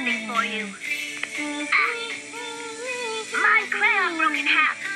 something for you. My crayon broke in half.